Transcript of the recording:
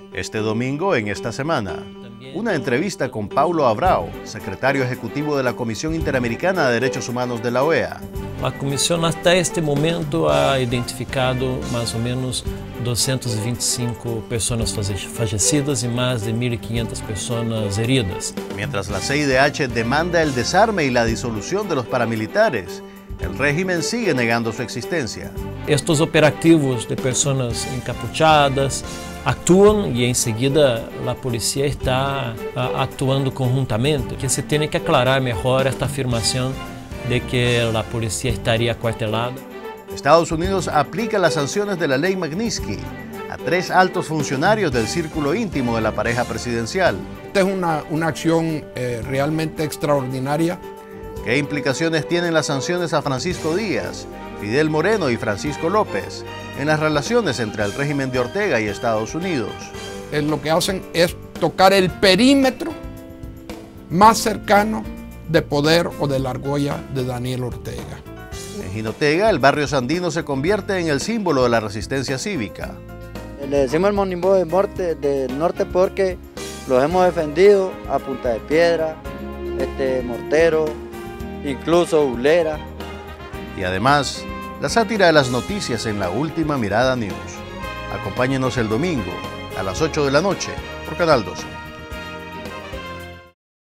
Este domingo, en esta semana, una entrevista con Paulo Abrao, secretario ejecutivo de la Comisión Interamericana de Derechos Humanos de la OEA. A comisión hasta este momento ha identificado más o menos 225 personas fallecidas y más de 1.500 personas heridas. Mientras la CIDH demanda el desarme y la disolución de los paramilitares, el régimen sigue negando su existencia. Estos operativos de personas encapuchadas actúan y enseguida la policía está actuando conjuntamente. Que se tiene que aclarar mejor esta afirmación de que la policía estaría acuartelada. Estados Unidos aplica las sanciones de la ley Magnitsky a 3 altos funcionarios del círculo íntimo de la pareja presidencial. Esta es una acción realmente extraordinaria. ¿Qué implicaciones tienen las sanciones a Francisco Díaz, Fidel Moreno y Francisco López en las relaciones entre el régimen de Ortega y Estados Unidos? Lo que hacen es tocar el perímetro más cercano de poder o de la argolla de Daniel Ortega. En Jinotega, el barrio Sandino se convierte en el símbolo de la resistencia cívica. Le decimos el Monimbo del norte porque los hemos defendido a punta de piedra, mortero, incluso ulera. Y además, la sátira de las noticias en La Última Mirada News. Acompáñenos el domingo a las 8 de la noche por Canal 12.